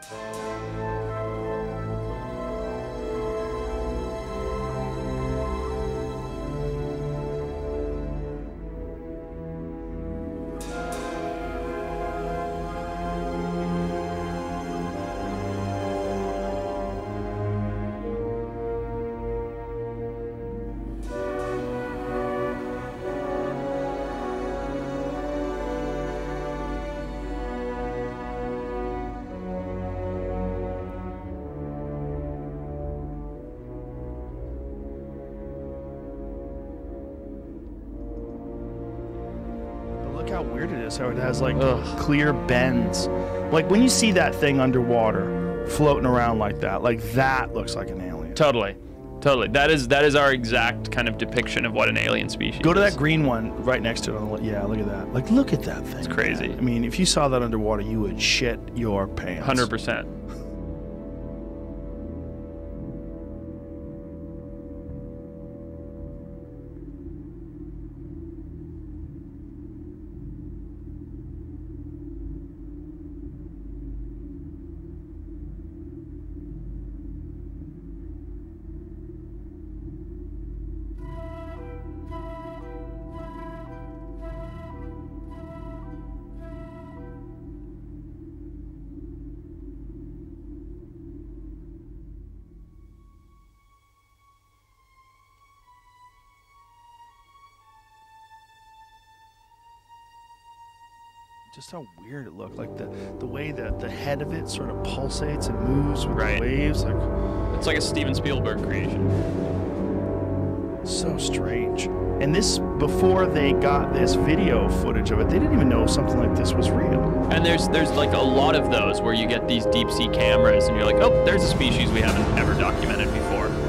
Look how weird it is, how it has like clear bends. Like when you see that thing underwater floating around like that looks like an alien. Totally. Totally. That is our exact kind of depiction of what an alien species Go to is. that green one right next to it. Yeah, look at that. Like, look at that thing. It's crazy. Man. I mean, if you saw that underwater, you would shit your pants. 100%. Just how weird it looked. Like the way that the head of it sort of pulsates and moves with Right. the waves. Like, It's like a Steven Spielberg creation. so strange. And this, before they got this video footage of it, they didn't even know something like this was real. And there's like a lot of those where you get these deep sea cameras and you're like, oh, there's a species we haven't ever documented before.